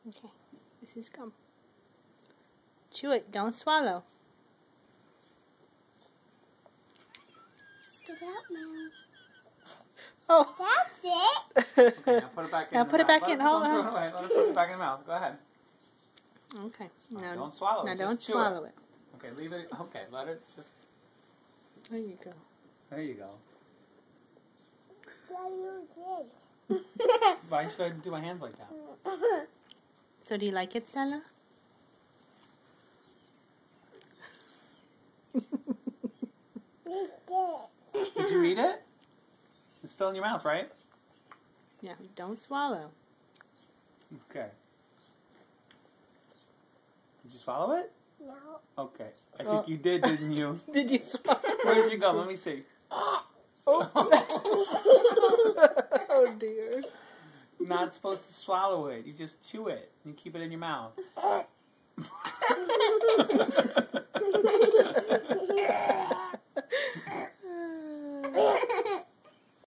Okay, this is gum. Chew it, don't swallow. Spit it out now. Oh. That's it. Okay, now put it back in. Now put it back in. Hold on. on. Let us put it back in the mouth. Go ahead. Okay. Now Don't swallow it. Now Just don't chew swallow it. Okay, leave it. Okay, let it just. There you go. There you go. What you did. Why should I do my hands like that? So do you like it, Stella? Did you eat it? It's still in your mouth, right? Yeah, don't swallow. Okay. Did you swallow it? No. Okay. I think you did, didn't you? Did you swallow? Where did you go? Let me see. Oh dear. Not supposed to swallow it. You just chew it and keep it in your mouth.